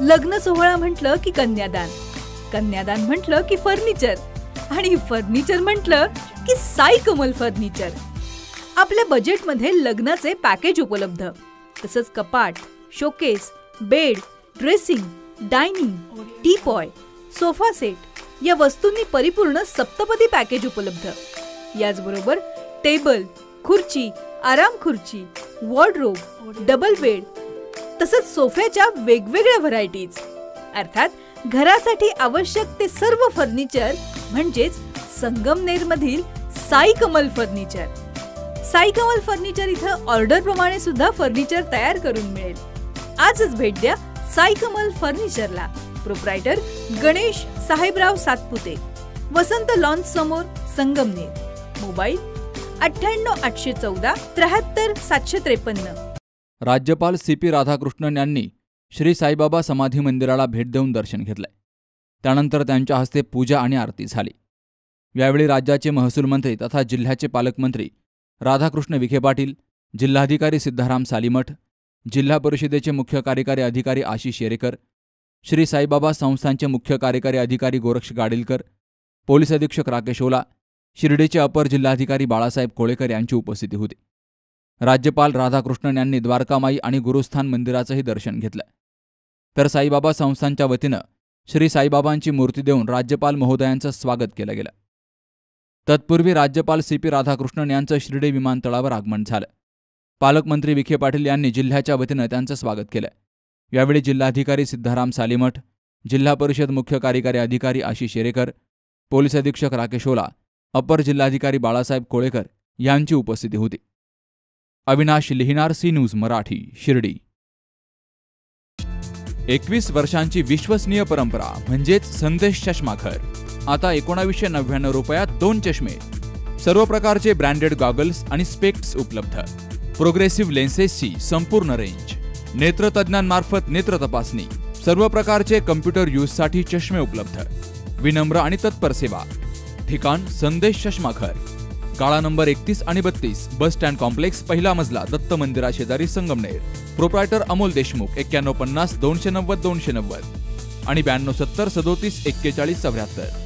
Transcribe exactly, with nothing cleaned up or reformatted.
लग्न सोहळा म्हटलं की कन्यादान, कन्यादान म्हटलं की फर्निचर आणि फर्निचर म्हटलं की साई कमल फर्निचर. आपल्या बजेटमध्ये लग्नाचे पॅकेज उपलब्ध, तसंच कपाट, showcase, bed, dressing, dining, teapoy, sofa set या वस्तूंनी परिपूर्ण सप्तपदी पॅकेज उपलब्ध. याचबरोबर टेबल, खुर्ची, आराम खुर्ची, वॉर्डरोब, डबल बेड तसंच सोफ्याच्या वेगवेगळ्या व्हरायटीज. अर्थात घरासाठी आवश्यक ते सर्व फर्निचर म्हणजेच संगमनेर मधील साई कमल फर्निचर. साई कमल फर्निचर इथं ऑर्डर प्रमाणे सुद्धा फर्निचर तयार करून मिळेल. आजच भेट द्या साई कमल फर्निचरला. प्रोप्रायटर गणेश साहेबराव सातपुते, वसंत लॉन्स समोर, संगमनेर. मोबाईल अठ्ठ्याण्णव आठशे चौदा त्र्याहत्तर सातशे त्रेपन्न. राज्यपाल सी पी राधाकृष्णन यांनी श्री साईबाबा समाधी मंदिराला भेट देऊन दर्शन घेतले. त्यानंतर त्यांच्या हस्ते पूजा आणि आरती झाली. यावेळी राज्याचे महसूल मंत्री तथा जिल्ह्याचे पालकमंत्री राधाकृष्ण विखे पाटील, जिल्हाधिकारी सिद्धाराम सालीमठ, जिल्हा परिषदेचे मुख्य कार्यकारी अधिकारी आशिष येरेकर, श्री साईबाबा संस्थांचे मुख्य कार्यकारी अधिकारी गोरक्ष गाडीलकर, पोलीस अधीक्षक राकेश ओला, शिर्डीचे अपर जिल्हाधिकारी बाळासाहेब कोळेकर यांची उपस्थिती होती. राज्यपाल राधाकृष्णन यांनी द्वारकामाई आणि गुरुस्थान मंदिराचंही दर्शन घेतलं. तर साईबाबा संस्थांच्या वतीनं श्री साईबाबांची मूर्ती देऊन राज्यपाल महोदयांचं स्वागत केलं गेलं. तत्पूर्वी राज्यपाल सी पी राधाकृष्णन यांचं शिर्डी विमानतळावर आगमन झालं. पालकमंत्री विखे पाटील यांनी जिल्ह्याच्या वतीनं त्यांचं स्वागत केलं. यावेळी जिल्हाधिकारी सिद्धाराम सालीमठ, जिल्हा परिषद मुख्य कार्यकारी अधिकारी आशिष येरेकर, पोलीस अधीक्षक राकेश ओला, अपर जिल्हाधिकारी बाळासाहेब कोळेकर यांची उपस्थिती होती. अविनाश लिहिणार, सी न्यूज मराठी, शिर्डी. एकवीस वर्षांची विश्वसनीय परंपरा म्हणजेच संदेश चष्माघर. आता एकोणावीसशे नव्याण्णव रुपयात दोन चष्मे, सर्व प्रकारचे ब्रँडेड गॉगल्स आणि स्पेक्ट्स उपलब्ध. प्रोग्रेसिव्ह लेन्सेसची संपूर्ण रेंज, नेत्रतज्ञांमार्फत नेत्र तपासणी, सर्व प्रकारचे कम्प्युटर यूजसाठी चष्मे उपलब्ध. विनम्र आणि तत्पर सेवा. ठिकाण संदेश चष्माघर, गाळा नंबर एकतीस आणि बत्तीस, बस स्टँड कॉम्प्लेक्स, पहिला मजला, दत्त मंदिरा शेजारी, संगमनेर. प्रोप्रायटर अमोल देशमुख. एक्क्याण्णव पन्नास दोनशे नव्वद दोनशे नव्वद आणि ब्याण्णव सत्तर सदोतीस एक्केचाळीस चौऱ्याहत्तर.